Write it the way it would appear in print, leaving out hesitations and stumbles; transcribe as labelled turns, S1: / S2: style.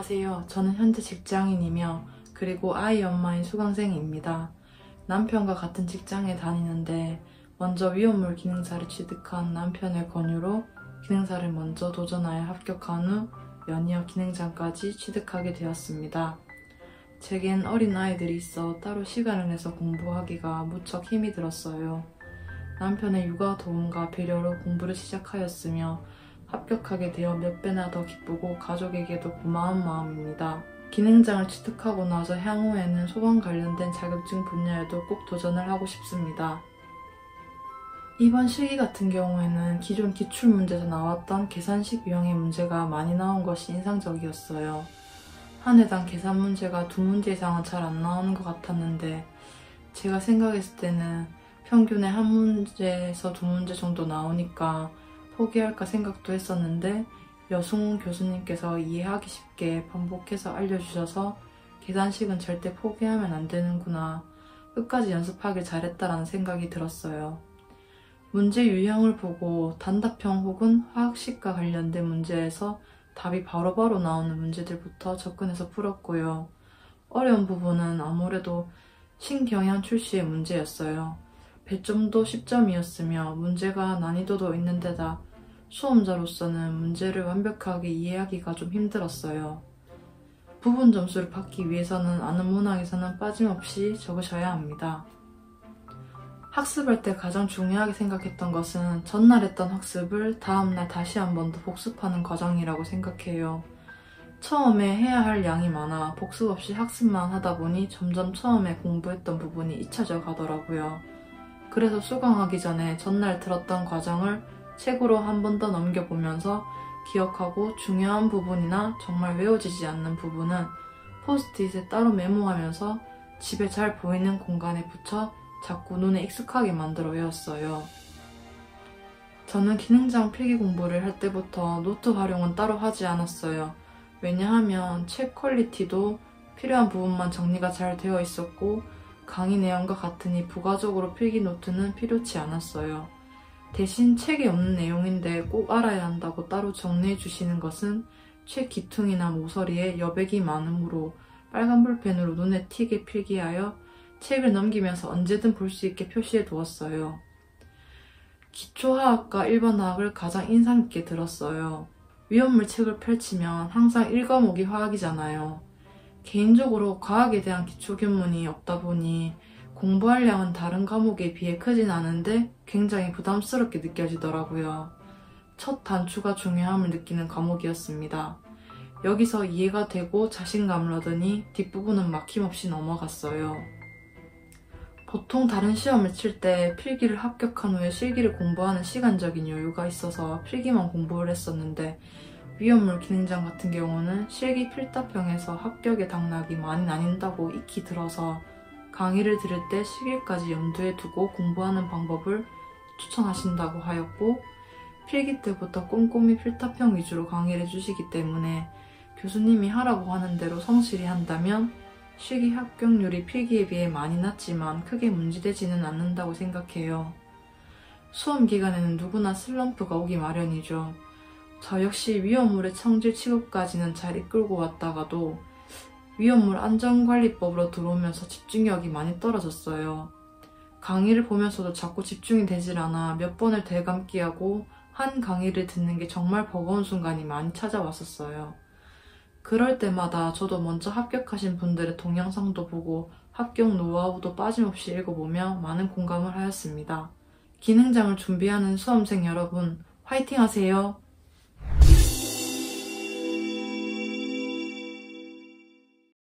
S1: 안녕하세요. 저는 현재 직장인이며 그리고 아이 엄마인 수강생입니다. 남편과 같은 직장에 다니는데 먼저 위험물 기능사를 취득한 남편의 권유로 기능사를 먼저 도전하여 합격한 후 연이어 기능장까지 취득하게 되었습니다. 제겐 어린 아이들이 있어 따로 시간을 내서 공부하기가 무척 힘이 들었어요. 남편의 육아 도움과 배려로 공부를 시작하였으며 합격하게 되어 몇 배나 더 기쁘고 가족에게도 고마운 마음입니다. 기능장을 취득하고 나서 향후에는 소방 관련된 자격증 분야에도 꼭 도전을 하고 싶습니다. 이번 실기 같은 경우에는 기존 기출문제에서 나왔던 계산식 유형의 문제가 많이 나온 것이 인상적이었어요. 한 회당 계산 문제가 2문제 이상은 잘 안 나오는 것 같았는데 제가 생각했을 때는 평균에 1문제에서 2문제 정도 나오니까 포기할까 생각도 했었는데 여승훈 교수님께서 이해하기 쉽게 반복해서 알려주셔서 계산식은 절대 포기하면 안 되는구나, 끝까지 연습하길 잘했다라는 생각이 들었어요. 문제 유형을 보고 단답형 혹은 화학식과 관련된 문제에서 답이 바로바로 나오는 문제들부터 접근해서 풀었고요. 어려운 부분은 아무래도 신경영 출시의 문제였어요. 배점도 10점이었으며 문제가 난이도도 있는 데다 수험자로서는 문제를 완벽하게 이해하기가 좀 힘들었어요. 부분 점수를 받기 위해서는 아는 문항에서는 빠짐없이 적으셔야 합니다. 학습할 때 가장 중요하게 생각했던 것은 전날 했던 학습을 다음날 다시 한 번 더 복습하는 과정이라고 생각해요. 처음에 해야 할 양이 많아 복습 없이 학습만 하다 보니 점점 처음에 공부했던 부분이 잊혀져 가더라고요. 그래서 수강하기 전에 전날 들었던 과정을 책으로 한 번 더 넘겨보면서 기억하고 중요한 부분이나 정말 외워지지 않는 부분은 포스트잇에 따로 메모하면서 집에 잘 보이는 공간에 붙여 자꾸 눈에 익숙하게 만들어 외웠어요. 저는 기능장 필기 공부를 할 때부터 노트 활용은 따로 하지 않았어요. 왜냐하면 책 퀄리티도 필요한 부분만 정리가 잘 되어 있었고 강의 내용과 같으니 부가적으로 필기 노트는 필요치 않았어요. 대신 책에 없는 내용인데 꼭 알아야 한다고 따로 정리해 주시는 것은 책 기퉁이나 모서리에 여백이 많으므로 빨간 볼펜으로 눈에 튀게 필기하여 책을 넘기면서 언제든 볼 수 있게 표시해 두었어요. 기초화학과 일반화학을 가장 인상 깊게 들었어요. 위험물 책을 펼치면 항상 1과목이 화학이잖아요. 개인적으로 과학에 대한 기초 견문이 없다 보니 공부할 양은 다른 과목에 비해 크진 않은데 굉장히 부담스럽게 느껴지더라고요. 첫 단추가 중요함을 느끼는 과목이었습니다. 여기서 이해가 되고 자신감을 얻으니 뒷부분은 막힘없이 넘어갔어요. 보통 다른 시험을 칠 때 필기를 합격한 후에 실기를 공부하는 시간적인 여유가 있어서 필기만 공부를 했었는데 위험물 기능장 같은 경우는 실기 필답형에서 합격의 당락이 많이 나뉜다고 익히 들어서 강의를 들을 때 시기까지 염두에 두고 공부하는 방법을 추천하신다고 하였고 필기 때부터 꼼꼼히 필답형 위주로 강의를 해주시기 때문에 교수님이 하라고 하는 대로 성실히 한다면 실기 합격률이 필기에 비해 많이 낮지만 크게 문제되지는 않는다고 생각해요. 수험 기간에는 누구나 슬럼프가 오기 마련이죠. 저 역시 위험물의 청질 취급까지는 잘 이끌고 왔다가도 위험물 안전관리법으로 들어오면서 집중력이 많이 떨어졌어요. 강의를 보면서도 자꾸 집중이 되질 않아 몇 번을 되감기 하고 한 강의를 듣는 게 정말 버거운 순간이 많이 찾아왔었어요. 그럴 때마다 저도 먼저 합격하신 분들의 동영상도 보고 합격 노하우도 빠짐없이 읽어보며 많은 공감을 하였습니다. 기능장을 준비하는 수험생 여러분, 화이팅 하세요!